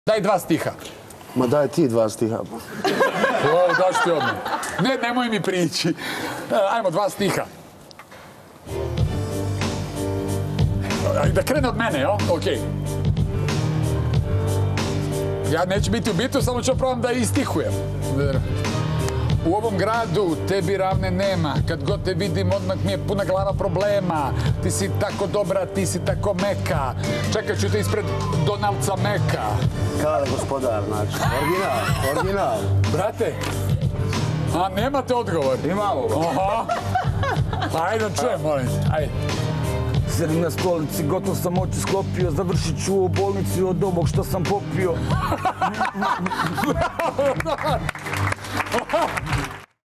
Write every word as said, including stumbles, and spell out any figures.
Daj dva stiha. Ma daj ti dva stiha. O, daš ti odmah. Ne, nemoj mi prići. Ajmo, dva stiha. Da krene od mene, jo? Okej. Ja neću biti u bitu, samo ću probam da istihujem. U ovom gradu tebi ravne nema, kad god te vidim odmah mi je puna glava problema. Ti si tako dobra, ti si tako meka, čekat ću te ispred Donaldca Meka. Kale gospodar, znači, original, original. Brate, a nemate odgovor? Imamo ga. Aha. Ajde, čujem, molim te, ajde. Sedim na stolici, gotov sam oči sklopio, završit ću u bolnici od ovog što sam popio.